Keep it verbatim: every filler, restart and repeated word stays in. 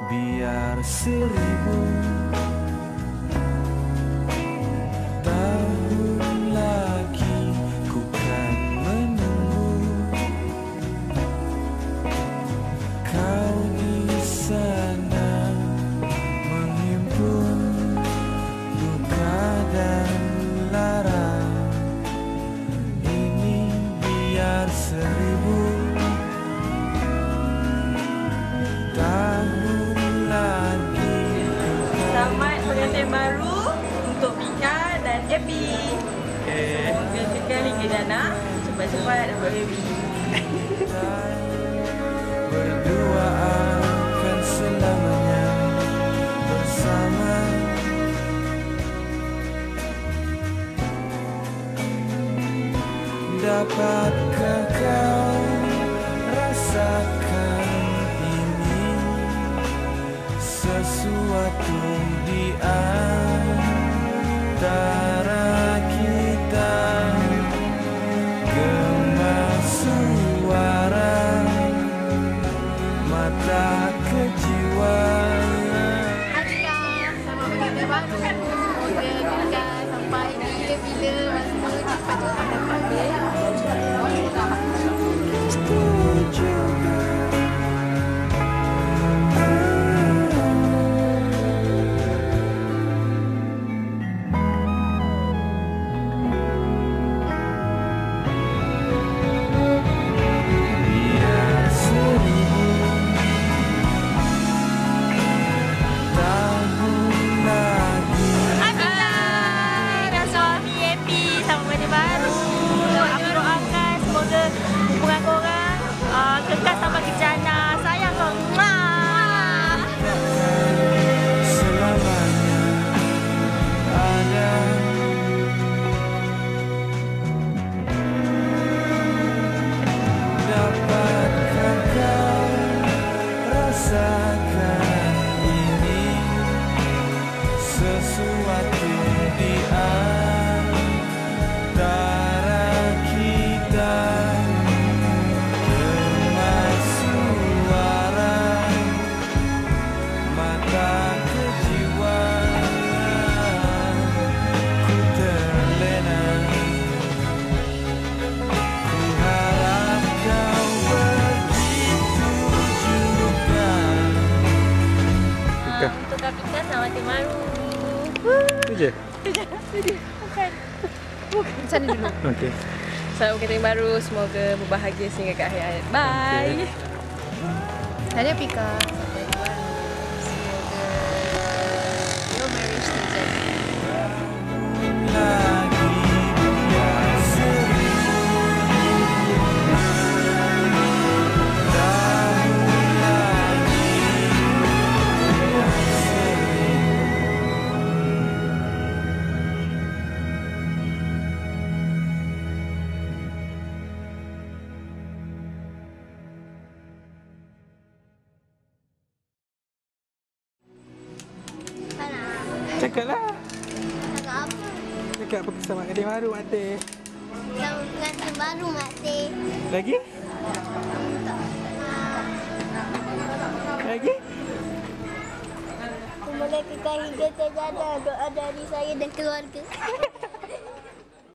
biar seribu tahun lagi ku kan menunggu kau di sana menghimpun duka dan lara. Ini biar seribu tahun lagi. Selamat pengantin baru untuk Mika dan Epi. Semoga kekal hingga jana. Cepat-cepat dapat baby. Berdua akan selamanya bersama. Dapatkah kau rasakan ini? Sesuatu di antara kita, gemas suara mata kejiwaan. Alhamdulillah, selamat pengantin baru. Semoga kita sampai bila-bila masa cepat-cepat dapat dia. Setuju. Biar seribu tahun lagi. Alhamdulillah, dan suami Epi sama pengantin baru. Aku doakan semoga hubungan korang uh, kekal sampai ke jana. Sayang kau. Mwah. Selamanya ada. Dapatkah kau rasakan ini? Sesuatu di antara kita, gemas suara mata kejiwaan. Ku terlena, ku harap kau begitu juga. Untuk Kak Pika, selamat pengantin baru. Itu je? Itu je, itu je. Bukan. Bukan. Sana dulu. Okey. Selamat pengantin baru. Semoga berbahagia sehingga ke akhir hayat. Bye. Ada Pika. Semoga your marriage terjadi. Lagi biar seribu tahun lagi, biar seribu. Cakaplah. Cakap apa? Cakap apa kisah mak gadis baru, Mak Teh? Sama pengantin baru, Mak Teh. Lagi? Lagi? Semoga kekal hingga ke jana. Doa dari saya dan keluarga.